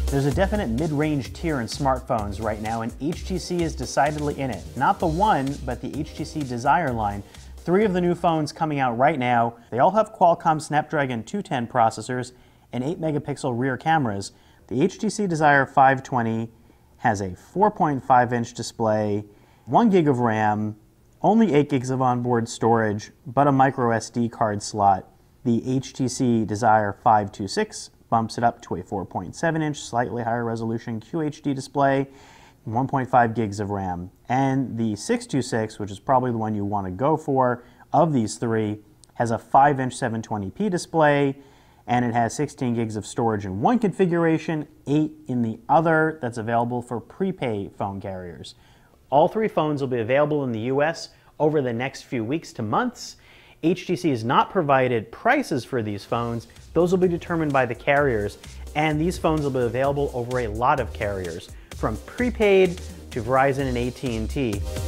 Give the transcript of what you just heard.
There's a definite mid-range tier in smartphones right now, and HTC is decidedly in it. Not the One, but the HTC Desire line. 3 of the new phones coming out right now. They all have Qualcomm Snapdragon 210 processors and 8-megapixel rear cameras. The HTC Desire 520 has a 4.5-inch display, 1 gig of RAM, only 8 gigs of onboard storage, but a micro SD card slot. The HTC Desire 526 bumps it up to a 4.7-inch, slightly higher resolution QHD display, 1.5 gigs of RAM. And the 626, which is probably the one you want to go for of these 3, has a 5-inch 720p display, and it has 16 gigs of storage in one configuration, 8 in the other, that's available for prepay phone carriers. All 3 phones will be available in the US over the next few weeks to months. HTC has not provided prices for these phones. Those will be determined by the carriers, and these phones will be available over a lot of carriers, from prepaid to Verizon and AT&T.